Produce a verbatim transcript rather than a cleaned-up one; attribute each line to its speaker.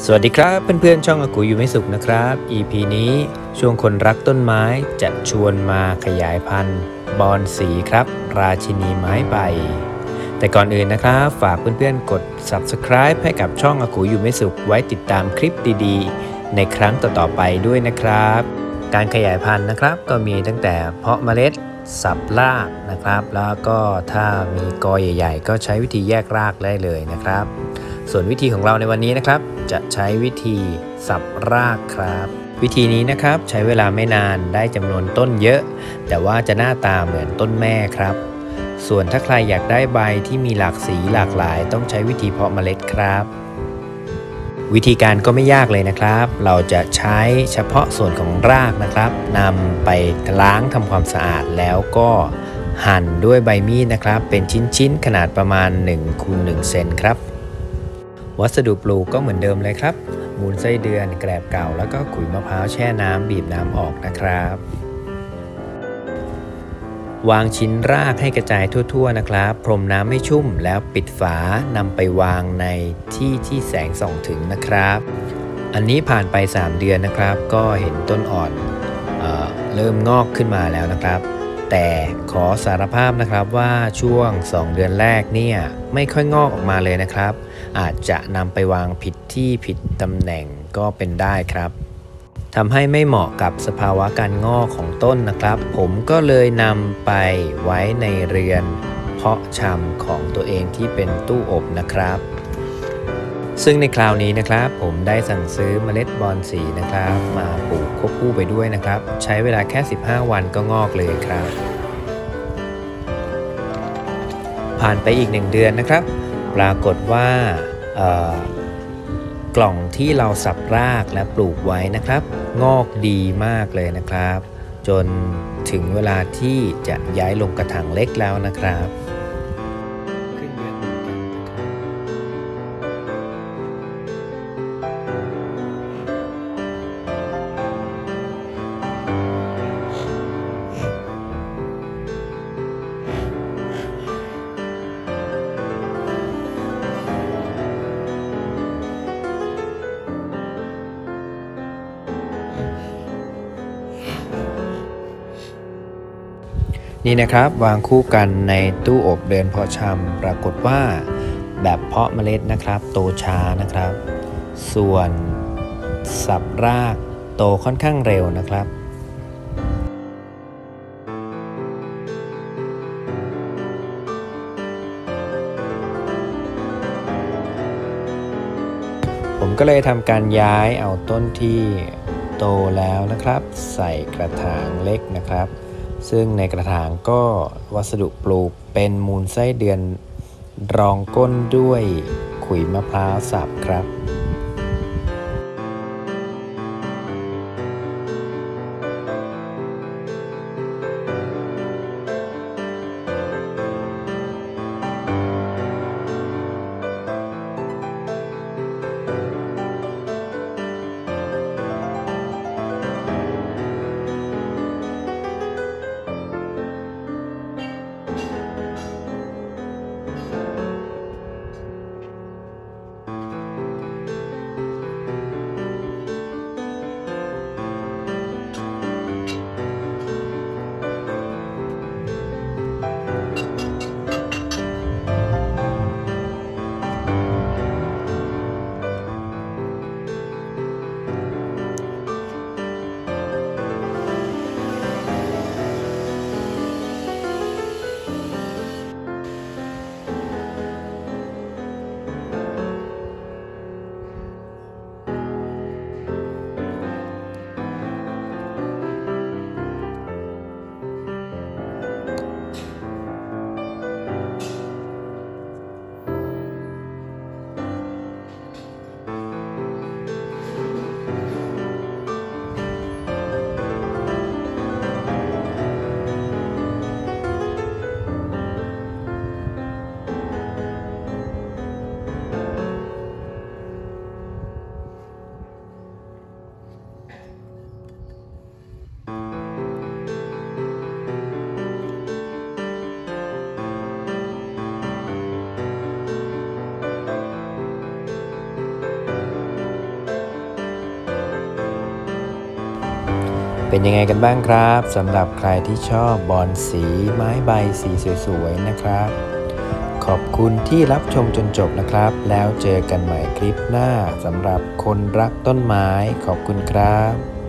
Speaker 1: สวัสดีครับเพื่อนๆช่องอากูอยู่ไม่สุขนะครับ อี พี นี้ช่วงคนรักต้นไม้จะชวนมาขยายพันธุ์บอนสีครับราชินีไม้ใบแต่ก่อนอื่นนะครับฝากเพื่อนๆกด ซับสไครบ์ ให้กับช่องอากูอยู่ไม่สุขไว้ติดตามคลิปดีๆในครั้งต่อๆไปด้วยนะครับการขยายพันธุ์นะครับก็มีตั้งแต่เพาะเมล็ดสับรากนะครับแล้วก็ถ้ามีกอใหญ่ๆก็ใช้วิธีแยกรากได้เลยนะครับส่วนวิธีของเราในวันนี้นะครับจะใช้วิธีสับรากครับวิธีนี้นะครับใช้เวลาไม่นานได้จำนวนต้นเยอะแต่ว่าจะหน้าตาเหมือนต้นแม่ครับส่วนถ้าใครอยากได้ใบที่มีหลากสีหลากหลายต้องใช้วิธีเพาะเมล็ดครับวิธีการก็ไม่ยากเลยนะครับเราจะใช้เฉพาะส่วนของรากนะครับนำไปล้างทำความสะอาดแล้วก็หั่นด้วยใบมีดนะครับเป็นชิ้นๆขนาดประมาณหนึ่งคูณหนึ่งเซนครับวัสดุปลูกก็เหมือนเดิมเลยครับมูลไส้เดือนแกลบเก่าแล้วก็ขุยมะพร้าวแช่น้ำบีบน้ำออกนะครับวางชิ้นรากให้กระจายทั่วๆนะครับพรมน้ำให้ชุ่มแล้วปิดฝานำไปวางในที่ที่แสงส่องถึงนะครับอันนี้ผ่านไปสามเดือนนะครับก็เห็นต้นอ่อนเอ่อเริ่มงอกขึ้นมาแล้วนะครับแต่ขอสารภาพนะครับว่าช่วงสองเดือนแรกเนี่ยไม่ค่อยงอกออกมาเลยนะครับอาจจะนำไปวางผิดที่ผิดตำแหน่งก็เป็นได้ครับทำให้ไม่เหมาะกับสภาวะการงอกของต้นนะครับผมก็เลยนำไปไว้ในเรือนเพาะชำของตัวเองที่เป็นตู้อบนะครับซึ่งในคราวนี้นะครับผมได้สั่งซื้อเมล็ดบอนสีนะครับมาปลูกควบคู่ไปด้วยนะครับใช้เวลาแค่สิบห้าวันก็งอกเลยครับผ่านไปอีกหนึ่งเดือนนะครับปรากฏว่ากล่องที่เราสับรากและปลูกไว้นะครับงอกดีมากเลยนะครับจนถึงเวลาที่จะย้ายลงกระถางเล็กแล้วนะครับขึ้นเยอะเหมือนกันนี่นะครับวางคู่กันในตู้อบเรือนเพาะชำปรากฏว่าแบบเพาะเมล็ดนะครับโตช้านะครับส่วนสับรากโตค่อนข้างเร็วนะครับผมก็เลยทำการย้ายเอาต้นที่โตแล้วนะครับใส่กระถางเล็กนะครับซึ่งในกระถางก็วัสดุปลูกเป็นมูลไส้เดือนรองก้นด้วยขุยมะพร้าวสับครับเป็นยังไงกันบ้างครับสำหรับใครที่ชอบบอนสีไม้ใบสีสวยๆนะครับขอบคุณที่รับชมจนจบนะครับแล้วเจอกันใหม่คลิปหน้าสำหรับคนรักต้นไม้ขอบคุณครับ